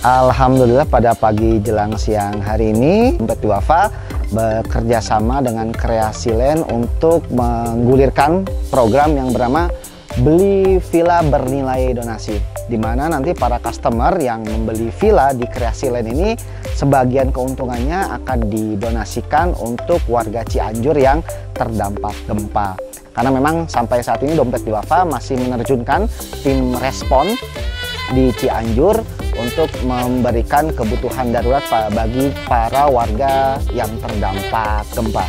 Alhamdulillah pada pagi jelang siang hari ini Dompet Duafa bekerja sama dengan Kreasi Land untuk menggulirkan program yang bernama Beli Villa Bernilai Donasi, di mana nanti para customer yang membeli villa di Kreasi Land ini sebagian keuntungannya akan didonasikan untuk warga Cianjur yang terdampak gempa. Karena memang sampai saat ini Dompet Duafa masih menerjunkan tim respon di Cianjur untuk memberikan kebutuhan darurat bagi para warga yang terdampak gempa.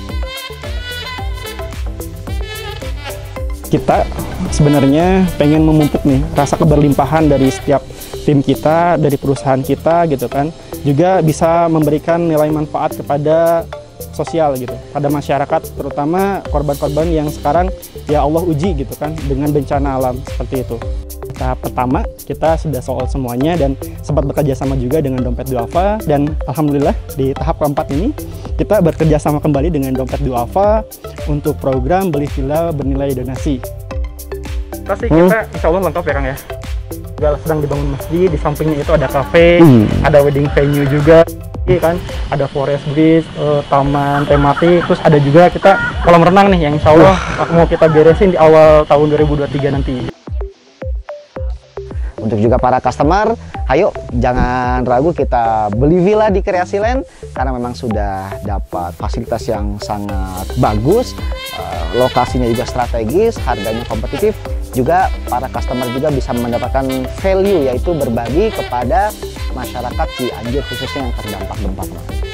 Kita sebenarnya pengen memupuk nih rasa keberlimpahan dari setiap tim kita, dari perusahaan kita gitu kan. Juga bisa memberikan nilai manfaat kepada sosial gitu, pada masyarakat, terutama korban-korban yang sekarang ya Allah uji gitu kan dengan bencana alam seperti itu. Tahap pertama kita sudah soal semuanya dan sempat bekerja sama juga dengan Dompet Duafa, dan alhamdulillah di tahap keempat ini kita bekerja sama kembali dengan Dompet Duafa untuk program Beli Villa Bernilai Donasi. Pasti kita insya Allah lengkap ya Kang ya. Juga sedang dibangun masjid, di sampingnya itu ada kafe, ada wedding venue juga kan, ada forest bridge, taman tematik, terus ada juga kita kolam renang nih yang insya Allah mau kita beresin di awal tahun 2023 nanti. Untuk juga para customer, ayo jangan ragu kita beli villa di Kreasi Land karena memang sudah dapat fasilitas yang sangat bagus, lokasinya juga strategis, harganya kompetitif, juga para customer juga bisa mendapatkan value, yaitu berbagi kepada masyarakat Cianjur khususnya yang terdampak gempa.